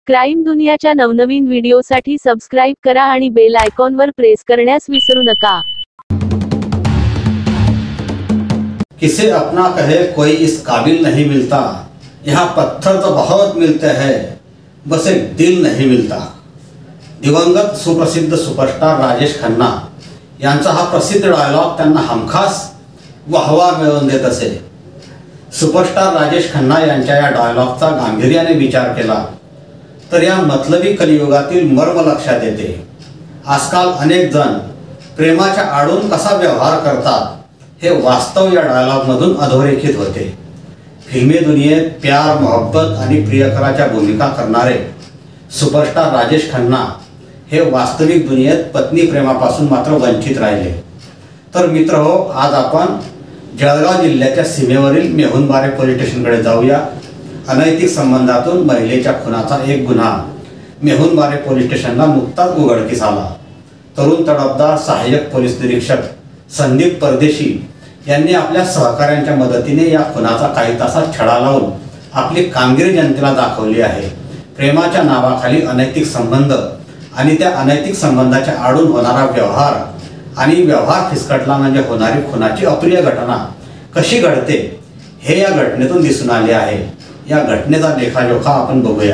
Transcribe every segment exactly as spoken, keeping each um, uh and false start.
Crime दुनियाच्या नवनवीन व्हिडिओसाठी subscribe करा आणि बेल आयकॉनवर प्रेस करण्यास विसरू नका। किसे अपना कहे कोई इस काबिल नहीं मिलता, यहाँ पत्थर तो बहुत मिलते हैं, बस एक दिल नहीं मिलता। दिवंगत सुप्रसिद्ध सुपरस्टार राजेश खन्ना यांचा हा प्रसिद्ध डायलॉग त्यांना हमखास वाहवा मिळवून देत असे। सुपरस्टार राजेश खन्ना यांच्या या डायलॉगचा गांभीर्याने विचार केला तर या मतलबी कलियुगातील मर्म लक्षात येते। आजकाल अनेक जण प्रेमाच्या आडून कसा व्यवहार करतात हे वास्तव या डायलॉगमधून अधोरेखित होते। फिल्मी दुनियेत प्यार, मोहब्बत आणि प्रियकराच्या भूमिका करणारे सुपरस्टार राजेश खन्ना हे वास्तविक दुनियेत पत्नी प्रेमापासून मात्र वंचित राहिले। तर मित्रहो, आज आपण जळगाव जिल्ह्याच्या सीमेवरील मेहुणबारे पोलीस स्टेशनकडे जाऊया। अनैतिक संबंधातून महिलेच्या खुनाचा एक गुन्हा मेहुणबारे पोलीस स्टेशनला नुकताच उघडकीस आला। तरुण तडफदार सहाय्यक पोलीस निरीक्षक संदीप परदेशी यांनी आपल्या सहकाऱ्यांच्या मदतीने या खुनाचा काही तासात छडा लावून आपली कामगिरी जनतेला दाखवली आहे। प्रेमाच्या नावाखाली अनैतिक संबंध आणि त्या अनैतिक संबंधाच्या आडून होणारा व्यवहार आणि व्यवहार फिसकटला म्हणजे होणारी खुनाची अप्रिय घटना कशी घडते हे या घटनेतून दिसून आले आहे। या घटनेचा लेखाजोखा आपण बघूया।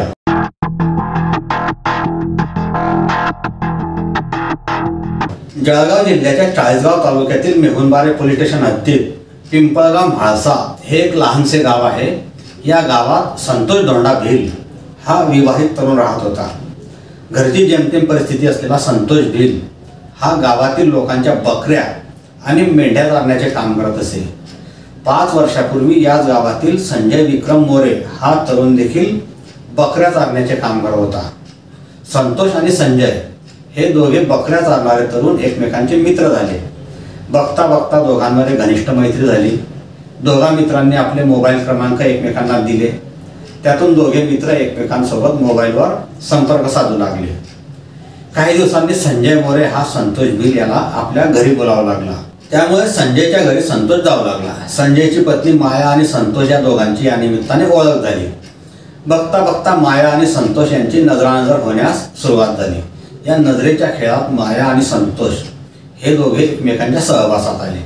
जळगाव जिल्ह्याच्या चाळीसगाव तालुक्यातील मेहुणबारे पोलीस स्टेशन हद्दीत पिंपळगाव म्हाळसा हे एक लहानसे गाव आहे। या गावात संतोष दोंडा भिल हा विवाहित तरुण राहत होता। घरची जेमतेम परिस्थिती असलेला संतोष भिल हा गावातील लोकांच्या बकऱ्या आणि मेंढ्या चारण्याचे काम करत असे। पाच वर्षापूर्वी याच गावातील संजय विक्रम मोरे हा तरुण देखील बकऱ्या चारण्याचे काम करत होता। संतोष आणि संजय हे दोघे बकऱ्या चारणारे तरुण एकमेकांचे मित्र झाले। बघता बघता दोघांमध्ये घनिष्ठ मैत्री झाली। दोघा मित्रांनी आपले मोबाईल क्रमांक एकमेकांना दिले। त्यातून दोघे मित्र एकमेकांसोबत मोबाईलवर संपर्क साधू लागले। काही दिवसांनी संजय मोरे हा संतोष भिल याला आपल्या घरी बोलावं लागला। त्यामुळे संजयच्या घरी संतोष जाऊ लागला। संजयची पत्नी माया आणि संतोष या दोघांची या निमित्ताने ओळख झाली। बघता बघता माया आणि संतोष यांची नजरानजर होण्यास सुरुवात झाली। या नजरेच्या खेळात माया आणि संतोष हे दोघे एकमेकांच्या सहवासात आले।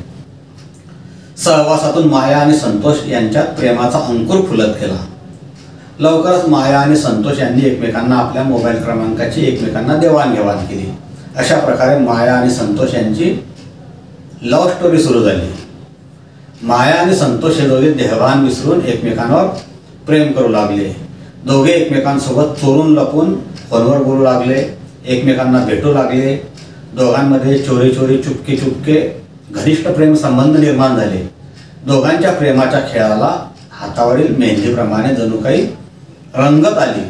सहवासातून माया आणि संतोष यांच्यात प्रेमाचा अंकुर फुलत गेला। लवकरच माया आणि संतोष यांनी एकमेकांना आपल्या मोबाईल क्रमांकाची एकमेकांना देवाणघेवाण केली। अशा प्रकारे माया आणि संतोष यांची लव्ह स्टोरी सुरू झाली। माया आणि संतोष हे दोघे देहभान विसरून एकमेकांवर प्रेम करू लागले। दोघे एकमेकांसोबत चोरून लपून फोनवर बोलू लागले, एकमेकांना भेटू लागले। दोघांमध्ये चोरी चोरी चुपके चुपके घनिष्ठ प्रेम संबंध निर्माण झाले। दोघांच्या प्रेमाच्या खेळाला हातावरील मेहंदीप्रमाणे जणू काही रंगत आली।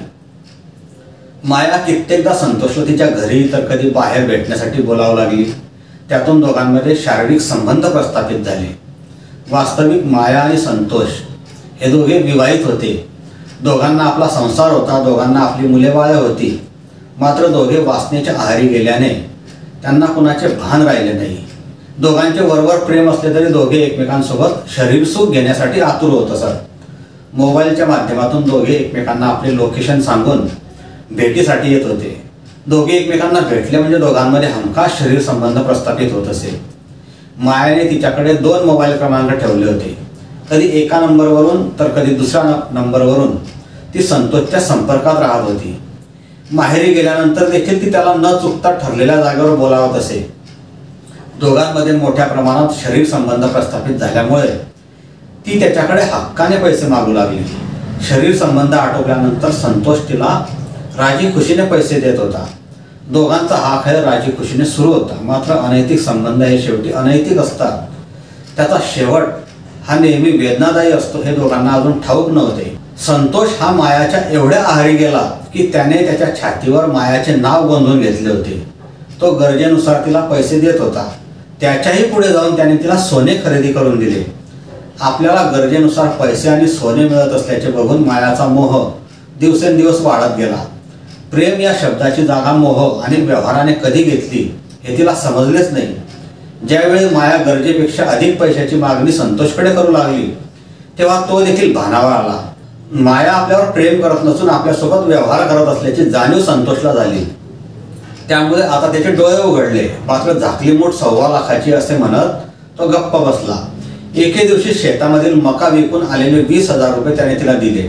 माया कित्येकदा संतोषला तिच्या घरी तर कधी बाहेर भेटण्यासाठी बोलावं लागली। त्यातून दोघांमध्ये शारीरिक संबंध प्रस्थापित झाले। वास्तविक माया आणि संतोष हे दोघे विवाहित होते। दोघांना आपला संसार होता, दोघांना आपली मुले बाळे होती। मात्र दोघे वासनेच्या आहारी गेल्याने त्यांना कुणाचे भान राहिले नाही। दोघांचे वरवर प्रेम असले तरी दोघे एकमेकांसोबत शरीरसुख घेण्यासाठी आतुर होत असत। मोबाईलच्या माध्यमातून दोघे एकमेकांना आपले लोकेशन सांगून भेटीसाठी येत होते। दोघे एकमेकांना भेटले म्हणजे दोघांमध्ये हमखास शरीर संबंध प्रस्थापित होत असे। मायाने तिच्याकडे दोन मोबाईल क्रमांक ठेवले होते। कधी एका नंबरवरून तर कधी दुसऱ्या नंबरवरून ती संतोषच्या संपर्कात राहत होती। माहेरी गेल्यानंतर देखील ती त्याला न चुकता ठरलेल्या जागेवर बोलावत असे। दोघांमध्ये मोठ्या प्रमाणात शरीर संबंध प्रस्थापित झाल्यामुळे ती त्याच्याकडे हक्काने पैसे मागू लागली। शरीर संबंध आटोपल्यानंतर संतोष तिला राजी खुशीने पैसे देत होता। दोघांचा हा खेळ राजी खुशीने सुरू होता। मात्र अनैतिक संबंध हे शेवटी अनैतिक असतात। त्याचा शेवट हा नेहमी वेदनादायी असतो हे दोघांना अजून ठाऊक नव्हते। संतोष हा मायाच्या एवढ्या आहारी गेला की त्याने त्याच्या छातीवर मायाचे नाव गोंधून घेतले होते। तो गरजेनुसार तिला पैसे देत होता। त्याच्याही पुढे जाऊन त्याने तिला सोने खरेदी करून दिले। आपल्याला गरजेनुसार पैसे आणि सोने मिळत असल्याचे बघून मायाचा मोह दिवसेंदिवस वाढत गेला। प्रेम या शब्दाची जागा मोह आणि व्यवहाराने कधी घेतली हे तिला समजलेच नाही। ज्यावेळी माया गरजेपेक्षा अधिक पैशाची मागणी संतोषकडे करू लागली तेव्हा तो देखील भानावर आला। माया आपल्यावर प्रेम करत नसून आपल्यासोबत व्यवहार करत असल्याची जाणीव संतोषला झाली. त्यामुळे आता त्याचे डोळे उघडले. मात्र झाकली मूठ सव्वा लाखाची असे म्हणत तो गप्प बसला. एके दिवशी शेतामधील मका विकून आलेले वीस हजार रुपये त्याने तिला दिले.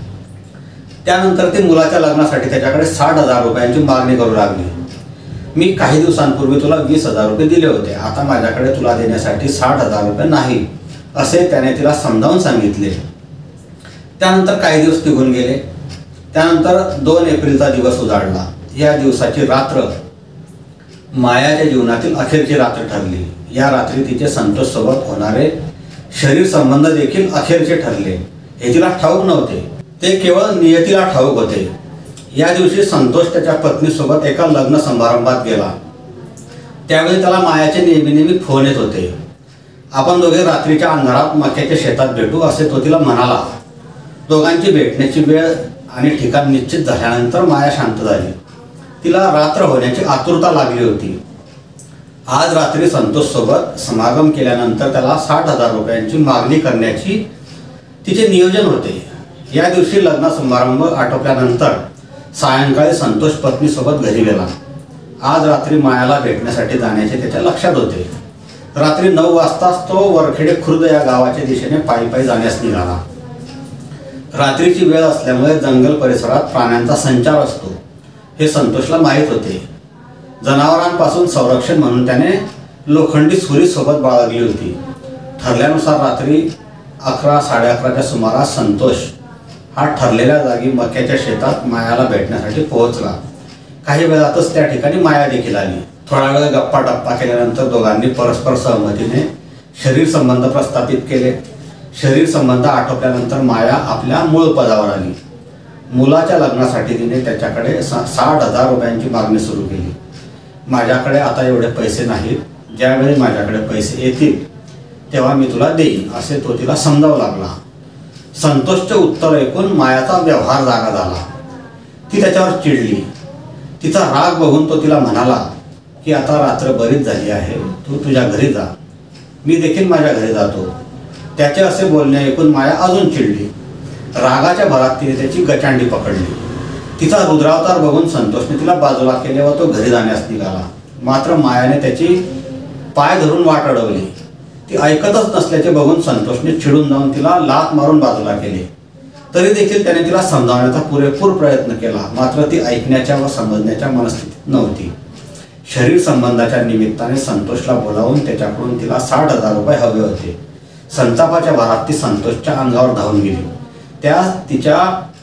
त्यानंतर ती मुलाच्या लग्नासाठी त्याच्याकडे साठ हजार रुपयांची मागणी करू लागली. मी काही दिवसांपूर्वी तुला वीस हजार रुपये दिले होते, आता माझ्याकडे तुला देण्यासाठी साठ हजार रुपये नाही असे त्याने तिला समजावून सांगितले. त्यानंतर काही दिवस निघून गेले. त्यानंतर दोन एप्रिलचा दिवस उजाडला. या दिवसाची रात्र मायाच्या जीवनातील अखेरची रात्र ठरली. या रात्री तिचे संतोष सोबत होणारे शरीर संबंध देखील अखेरचे ठरले. हे तिला ठाऊक नव्हते, ते केवळ नियतीला ठाऊक होते. या दिवशी संतोष त्याच्या पत्नीसोबत एका लग्न समारंभात गेला. त्यावेळी त्याला मायाचे नेहमी नेहमी फोन येत होते. आपण दोघे रात्रीच्या अंधारात मक्याच्या शेतात भेटू असे तो तिला म्हणाला. दोघांची भेटण्याची वेळ आणि ठिकाण निश्चित झाल्यानंतर माया शांत झाली. तिला रात्र होण्याची आतुरता लागली होती. आज रात्री संतोष सोबत समागम केल्यानंतर त्याला साठ हजार रुपयांची मागणी करण्याची तिचे नियोजन होते. या दिवशी लग्न समारंभ आटोपल्यानंतर सायंकाळी संतोष पत्नीसोबत घरी गेला. आज रात्री मायाला भेटण्यासाठी जाण्याचे त्याच्या लक्षात होते. रात्री नऊ वाजताच तो वरखेडे खुर्द या गावाच्या दिशेने पायी पायी जाण्यास निघाला. रात्रीची वेळ असल्यामुळे जंगल परिसरात प्राण्यांचा संचार असतो हे संतोषला माहीत होते. जनावरांपासून संरक्षण म्हणून त्याने लोखंडी सुरी सोबत बाळगली होती. ठरल्यानुसार रात्री अकरा साडे अकराच्या सुमारास संतोष हा ठरलेल्या जागी मक्याच्या शेतात मायाला भेटण्यासाठी पोहोचला. काही वेळातच त्या ठिकाणी माया देखील आली. थोडा वेळ गप्पा टप्पा केल्यानंतर दोघांनी परस्पर सहमतीने शरीर संबंध प्रस्थापित केले. शरीर संबंध आटोपल्यानंतर माया आपल्या मूळ पदावर आली. मुलाच्या लग्नासाठी तिने त्याच्याकडे साठ हजार रुपयांची मागणी सुरू केली. माझ्याकडे आता एवढे पैसे नाहीत, ज्यावेळी माझ्याकडे पैसे येतील तेव्हा मी तुला देईन असे तो तिला समजावू लागला. संतोषचे उत्तर ऐकून मायाचा व्यवहार जागा झाला. ती त्याच्यावर चिडली. तिचा राग बघून तो तिला म्हणाला की आता रात्र बरीच झाली आहे, तू तु तुझ्या घरी जा, मी देखील माझ्या घरी जातो. त्याचे असे बोलणे ऐकून माया अजून चिडली. रागाच्या भरात तिने त्याची गचांडी पकडली. तिचा रुद्रावतार बघून संतोषने तिला बाजूला केले व तो घरी जाण्यास निघाला. मात्र मायाने त्याची पाय धरून वाट अडवली. ती ऐकतच नसल्याचे बघून संतोषने चिडून जाऊन तिला लाथ मारून बाजूला केले. तरी देखील त्याने तिला समजावण्याचा पुरेपूर प्रयत्न केला, मात्र ती ऐकण्याच्या व समजण्याच्या मनस्थितीत नव्हती. शरीर संबंधाच्या निमित्ताने संतोषला बोलावून त्याच्याकडून तिला साठ हजार रुपये हवे होते. संतापाच्या भरात ती संतोषच्या अंगावर धावून गेली. त्या तिच्या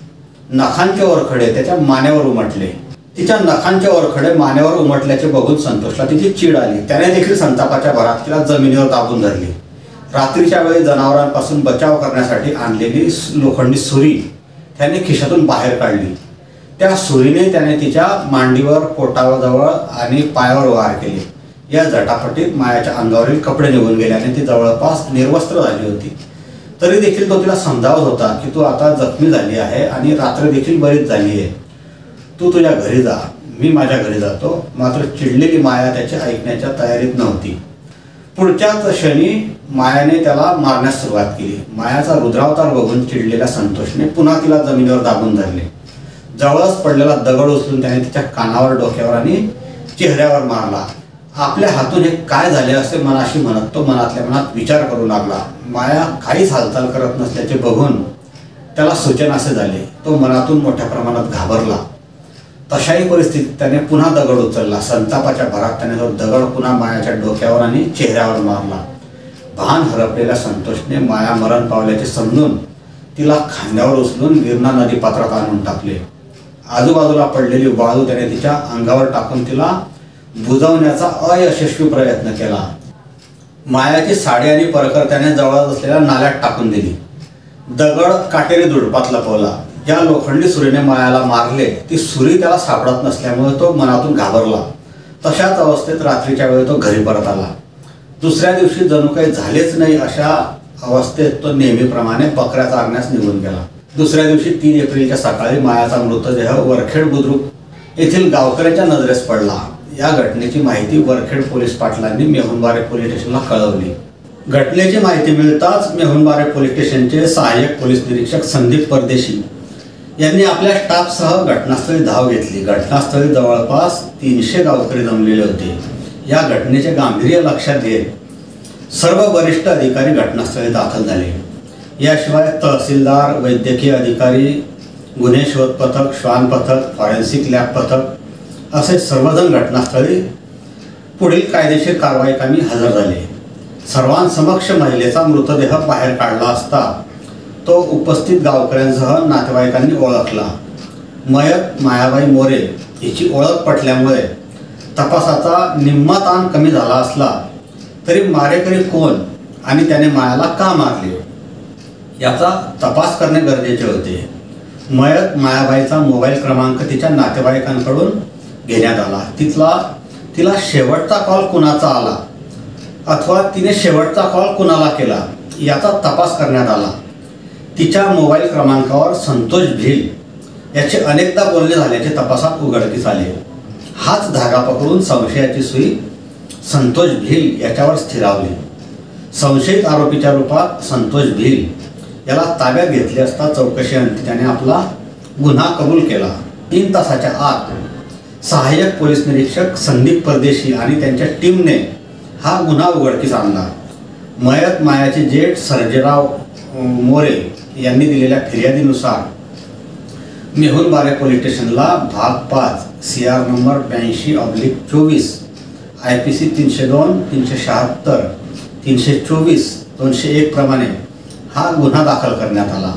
नखांचे ओरखडे त्याच्या मानेवर उमटले. तिच्या नखांचे ओरखडे मानेवर उमटल्याचे बघून संतोषला तिची चीड आली. त्याने देखील संतापाच्या भरात तिला जमिनीवर दाबून धरली. रात्रीच्या वेळी जनावरांपासून बचाव करण्यासाठी आणलेली लोखंडी सुरी त्याने खिशातून बाहेर काढली. त्या सुरीने त्याने तिच्या मांडीवर, पोटाजवळ आणि पायावर वार केले. या झटापटीत मायाच्या अंगावरील कपडे निघून गेल्याने ती जवळपास निर्वस्त्र झाली होती. तरी देखील तो तिला समजावत होता की तू आता जखमी झाली आहे आणि रात्र देखील बरीच झाली आहे, तू तुझ्या घरी जा, मी माझ्या घरी जातो. मात्र चिडलेली माया त्याच्या ऐकण्याच्या तयारीत नव्हती. पुढच्याच क्षणी मायाने त्याला मारण्यास सुरुवात केली. मायाचा रुद्रावतार बघून चिडलेल्या संतोषने पुन्हा तिला जमिनीवर दाबून धरले. जवळच पडलेला दगड उचलून त्याने तिच्या कानावर, डोक्यावर आणि चेहऱ्यावर मारला. आपल्या हातून हे काय झाले असे मनाशी म्हणत तो मनातल्या मनात विचार करू लागला. माया काहीच हालचाल करत नसल्याचे बघून त्याला सूचन असे झाले. तो मनातून मोठ्या प्रमाणात घाबरला. तशाही परिस्थितीत त्याने पुन्हा दगड उचलला. संतापाच्या भरात त्याने तो दगड पुन्हा मायाच्या डोक्यावर आणि चेहऱ्यावर मारला. भान हरपलेल्या संतोषने माया मरण पावल्याचे समजून तिला खांद्यावर उचलून गिरणा नदी पात्रात आणून टाकले. आजूबाजूला पडलेली वाळू त्याने तिच्या अंगावर टाकून तिला बुजवण्याचा अयशस्वी प्रयत्न केला. मायाची साडी आणि परकर त्याने जवळच असलेल्या नाल्यात टाकून दिली. दगड काटेरी झुडपात लपवला. ज्या लोखंडी सुरीने मायाला मारले ती सुरी त्याला सापडत नसल्यामुळे तो मनातून घाबरला. तशाच अवस्थेत रात्रीच्या वेळी तो घरी परत आला. दुसऱ्या दिवशी जणू काही झालेच नाही अशा अवस्थेत तो नेहमीप्रमाणे बकऱ्या चारण्यास निघून गेला. दुसऱ्या दिवशी तीन एप्रिलच्या सकाळी मायाचा मृतदेह वरखेड बुद्रुक येथील गावकऱ्यांच्या नजरेस पडला. या घटनेची माहिती वरखेड पोलीस पाटलांनी मेहुणबारे पोलीस स्टेशनला कळवली. घटनेची माहिती मिळताच मेहुणबारे पोलीस स्टेशनचे सहाय्यक पोलीस निरीक्षक संदीप परदेशी यांनी आपल्या स्टाफसह घटनास्थळी धाव घेतली। घटनास्थळी जवळपास तीनशे गावकरी जमलेले होते। या घटनेचे गांभीर्य लक्षात घेत सर्व वरिष्ठ अधिकारी घटनास्थळी दाखल झाले। याशिवाय तहसीलदार, वैद्यकीय अधिकारी, गुन्हे शोध पथक, श्वान पथक, फॉरेन्सिक लॅब पथक असे सर्वजण घटनास्थळी पुढील कायदेशीर कारवाई कामी हजर झाले। सर्वांसमक्ष महिलेचा मृतदेह बाहेर काढला असता तो उपस्थित गावकऱ्यांसह नातेवाईकांनी ओळखला। मयत मायाबाई मोरे हिची ओळख पटल्यामुळे तपासाचा निम्मा ताण कमी झाला असला तरी मारेकरी कोण आणि त्याने मायाला का मारले याचा तपास करणे गरजेचे होते। मयत मायाबाईचा मोबाईल क्रमांक तिच्या नातेवाईकांकडून घेण्यात आला। तिथला तिला शेवटचा कॉल कुणाचा आला अथवा तिने शेवटचा कॉल कुणाला केला याचा तपास करण्यात आला। तिच्या मोबाईल क्रमांकावर संतोष भिल याचे अनेकदा बोलणे झाल्याचे तपासात उघडकीस आले। हाच धागा पकडून संशयाची सुई संतोष भिल याच्यावर स्थिरावली। संशयित आरोपीच्या रूपात संतोष भिल याला ताब्यात घेतले असता चौकशी अंती त्याने आपला गुन्हा कबूल केला। तीन तासाच्या आत सहाय्यक पोलीस निरीक्षक संदीप परदेशी आणि त्यांच्या टीमने हा गुन्हा उघडकीस आणला। मयत मायाचे जेठ सर्जेराव मोरे यांनी दिलेल्या फिर्यादीनुसार मेहुणबारे पोलीस स्टेशनला भाग पाच सी आर नंबर ब्याऐंशी ऑब्लिक चोवीस आय पी सी तीनशे दोन तीनशे शहात्तर तीनशे चोवीस दोनशे एक प्रमाणे हा गुन्हा दाखल करण्यात आला।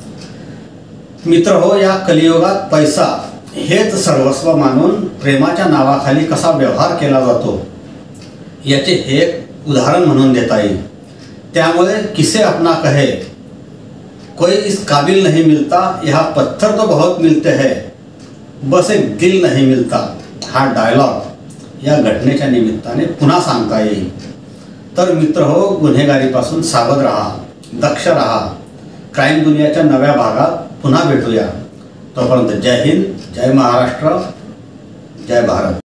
मित्र हो, या कलियुगात पैसा हेच सर्वस्व मानून प्रेमाच्या नावाखाली कसा व्यवहार केला जातो याचे हे एक उदाहरण म्हणून देता येईल। त्यामुळे किसे अपना कहे कोई इस काबिल नहीं मिलता, यहाँ पत्थर तो बहुत मिलते हैं, बस एक दिल नहीं मिलता हा डायलॉग या घटनेच्या निमित्ताने पुन्हा सांगता येईल। तर मित्र हो, गुन्हेगारीपासून सावध राहा, दक्ष राहा। क्राईम दुनियाच्या नव्या भागात पुन्हा भेटूया। तोपर्यंत जय हिंद, जय महाराष्ट्र, जय भारत।